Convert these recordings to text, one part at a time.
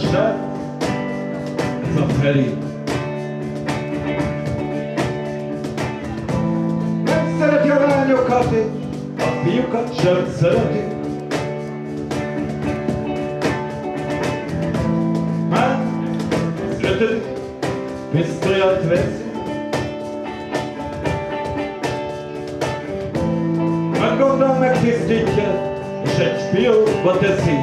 srác, ez a Feri. Nem szereti a lányokat, és a fiúkat sem szereti. Már az 5. pisztolyat veszi. Már gondol megtisztítja, és egy fiókba teszi.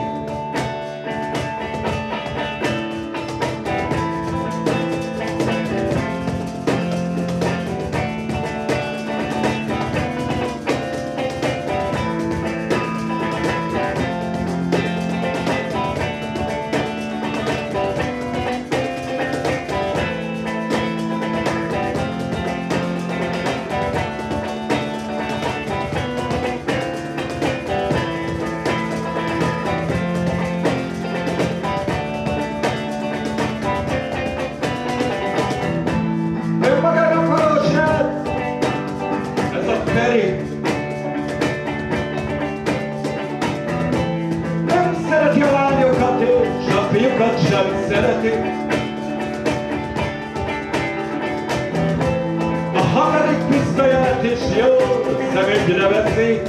Nem szereti a lányokat, és a fiúkat sem szereti. A 6. pisztolyát is jól szemügyre veszi.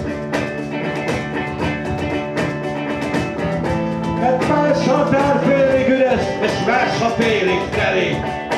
Mert más a tár félig üres, és más a félig teli.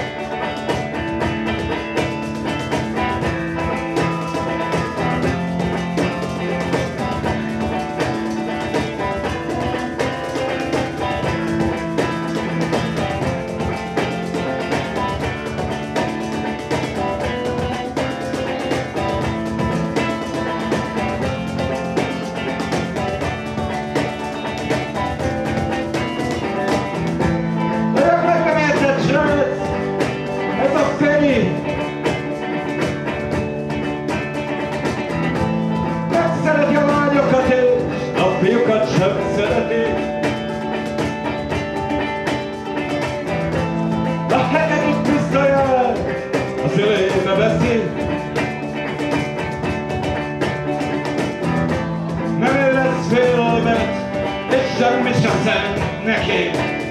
Nem szereti a lányokat, és a fiúkat sem szereti. A 7. pisztolyát az ölébe veszi. Nem ő lesz félelmet, és semmi sem szent neki.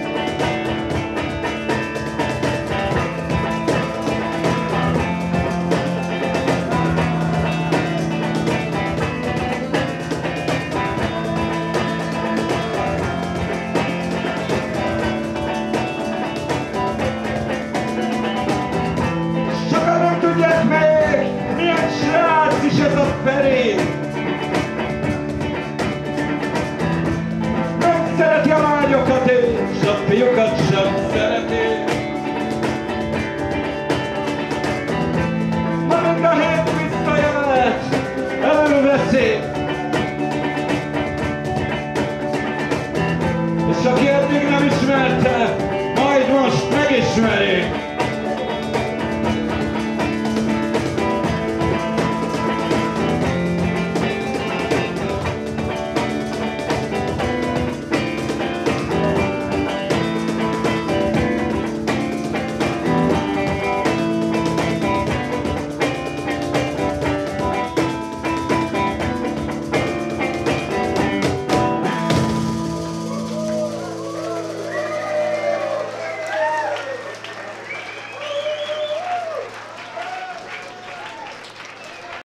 Tudják meg, milyen srác is ez a Feri! Nem szereti a lányokat, és a fiúkat sem szereti. Ha mind a 7 pisztolyát előveszi,